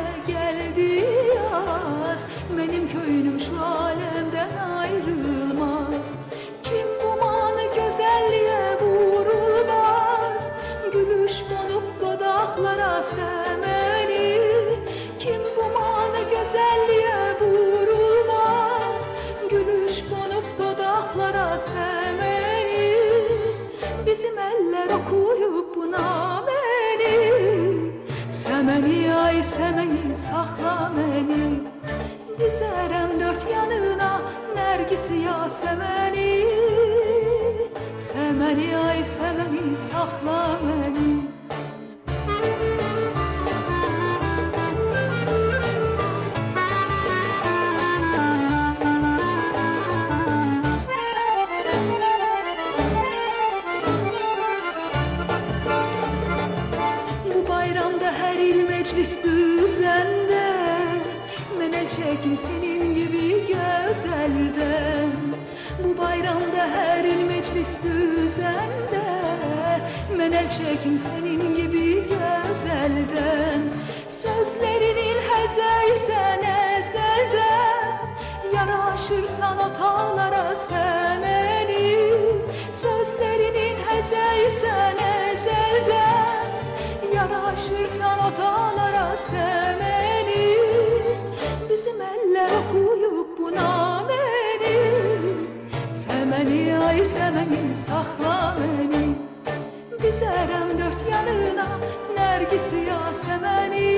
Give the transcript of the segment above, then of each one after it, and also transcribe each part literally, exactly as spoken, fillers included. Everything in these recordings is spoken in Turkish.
geldi yaz. Benim köyünüm şu alemden ayrılmaz. Kim bu manı güzelliğe vurulmaz. Gülüş konup dodaklara semeni. Kim bu manı güzelliğe vurulmaz. Gülüş konup dodaklara semeni. Bizim eller okuyup bu nameni. Semeni ay semeni sakla beni. Dizerem dört yanına nergisi yasemeni. Semeni ay semeni sakla beni. Bu bayramda her il meclis düzende. Ben el çekim senin gibi güzelden. Bu bayramda her il meclis düzende. Ben el çekim senin gibi güzelden. Sözlerinin hezeysen ezelden. Yaraşırsan o tağlara semeni. Sözlerinin hezeysen ezelden. Yaraşırsan o dağlara semeni. Bizim eller okuyup bu nameni. Semeni ay semeni sakla beni. Dizerem dört yanına nergisi yasemeni.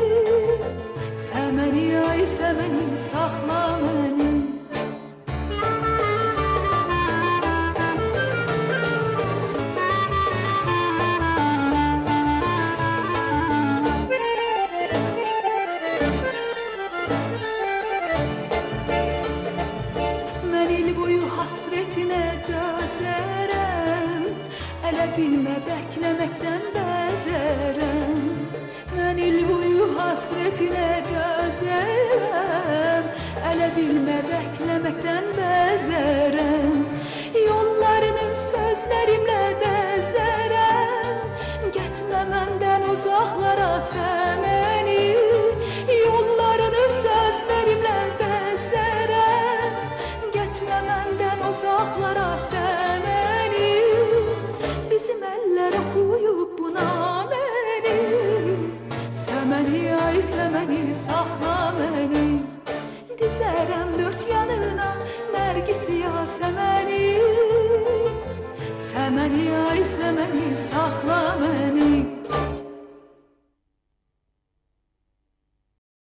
Semeni ay semeni sakla beni. Hasretine dözerem. Ele bilme beklemekten bezerem. Ben il boyu hasretine dözerem. Ele bilme beklemekten bezerem. Yollarını sözlerimle bezerem. Gitme menden uzaklara semeni. Yollarını sözlerimle bezerem. Gitme menden uzaklara semeni. Bizim eller okuyup bu nameni. Semeni ay semeni sakla beni. Dizerem dört yanına nergisi yasemeni. Semeni ay semeni sakla beni.